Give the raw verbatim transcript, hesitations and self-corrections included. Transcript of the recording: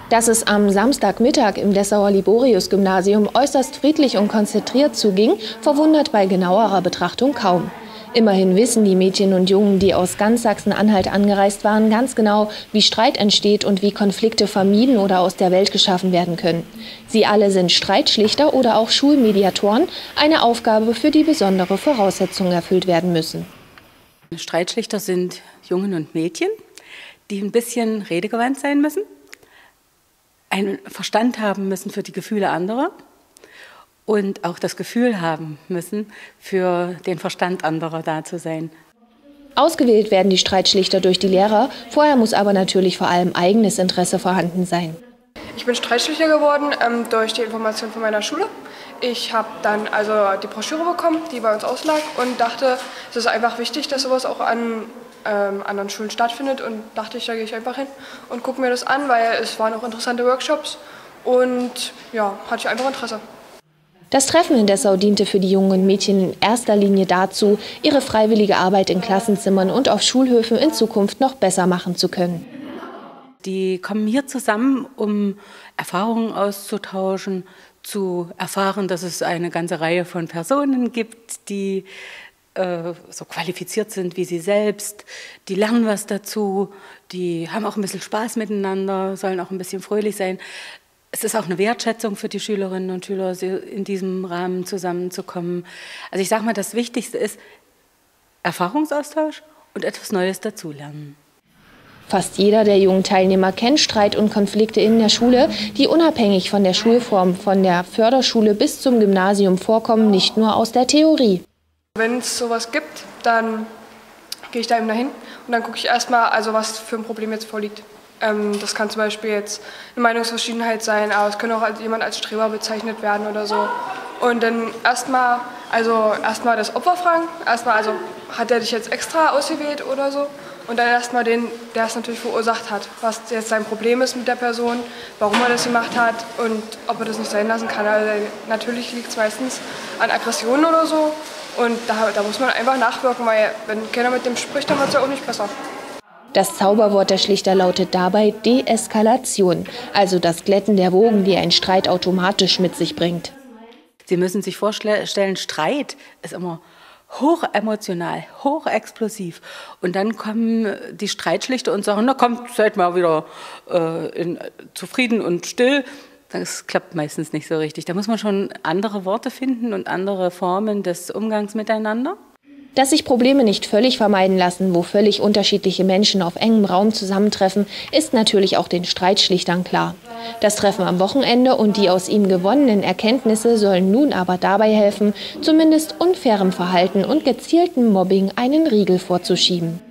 Dass es am Samstagmittag im Dessauer Liborius-Gymnasium äußerst friedlich und konzentriert zuging, verwundert bei genauerer Betrachtung kaum. Immerhin wissen die Mädchen und Jungen, die aus ganz Sachsen-Anhalt angereist waren, ganz genau, wie Streit entsteht und wie Konflikte vermieden oder aus der Welt geschaffen werden können. Sie alle sind Streitschlichter oder auch Schulmediatoren, eine Aufgabe, für die besondere Voraussetzungen erfüllt werden müssen. Streitschlichter sind Jungen und Mädchen, die ein bisschen redegewandt sein müssen, einen Verstand haben müssen für die Gefühle anderer und auch das Gefühl haben müssen, für den Verstand anderer da zu sein. Ausgewählt werden die Streitschlichter durch die Lehrer, vorher muss aber natürlich vor allem eigenes Interesse vorhanden sein. Ich bin Streitschlichter geworden ähm, durch die Information von meiner Schule. Ich habe dann also die Broschüre bekommen, die bei uns auslag, und dachte, es ist einfach wichtig, dass sowas auch an ähm, anderen Schulen stattfindet, und dachte ich, da gehe ich einfach hin und gucke mir das an, weil es waren auch interessante Workshops und ja, hatte ich einfach Interesse. Das Treffen in Dessau diente für die Jungen und Mädchen in erster Linie dazu, ihre freiwillige Arbeit in Klassenzimmern und auf Schulhöfen in Zukunft noch besser machen zu können. Die kommen hier zusammen, um Erfahrungen auszutauschen, zu erfahren, dass es eine ganze Reihe von Personen gibt, die äh, so qualifiziert sind wie sie selbst, die lernen was dazu, die haben auch ein bisschen Spaß miteinander, sollen auch ein bisschen fröhlich sein. Es ist auch eine Wertschätzung für die Schülerinnen und Schüler, in diesem Rahmen zusammenzukommen. Also ich sage mal, das Wichtigste ist Erfahrungsaustausch und etwas Neues dazulernen. Fast jeder der jungen Teilnehmer kennt Streit und Konflikte in der Schule, die unabhängig von der Schulform, von der Förderschule bis zum Gymnasium vorkommen, nicht nur aus der Theorie. Wenn es sowas gibt, dann gehe ich da eben dahin und dann gucke ich erstmal, also was für ein Problem jetzt vorliegt. Ähm, das kann zum Beispiel jetzt eine Meinungsverschiedenheit sein, aber es könnte auch als jemand als Streber bezeichnet werden oder so. Und dann erstmal, also erstmal das Opfer fragen, erstmal, also hat er dich jetzt extra ausgewählt oder so? Und dann erstmal den, der es natürlich verursacht hat, was jetzt sein Problem ist mit der Person, warum er das gemacht hat und ob er das nicht sein lassen kann. Also natürlich liegt es meistens an Aggressionen oder so, und da, da muss man einfach nachwirken, weil wenn keiner mit dem spricht, dann wird es ja auch nicht besser. Das Zauberwort der Schlichter lautet dabei Deeskalation, also das Glätten der Wogen, die ein Streit automatisch mit sich bringt. Sie müssen sich vorstellen, Streit ist immer hochemotional, hochexplosiv. Und dann kommen die Streitschlichter und sagen, na kommt, seid mal wieder äh, in, zufrieden und still. Das klappt meistens nicht so richtig. Da muss man schon andere Worte finden und andere Formen des Umgangs miteinander. Dass sich Probleme nicht völlig vermeiden lassen, wo völlig unterschiedliche Menschen auf engem Raum zusammentreffen, ist natürlich auch den Streitschlichtern klar. Das Treffen am Wochenende und die aus ihm gewonnenen Erkenntnisse sollen nun aber dabei helfen, zumindest unfairem Verhalten und gezieltem Mobbing einen Riegel vorzuschieben.